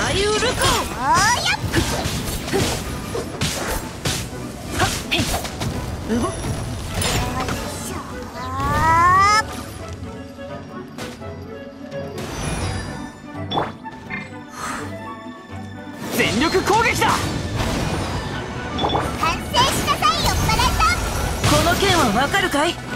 大ウルコおーやっうごっしょ全力攻撃だ。 完成しなさいよっぱらさん。 この剣はわかるかい？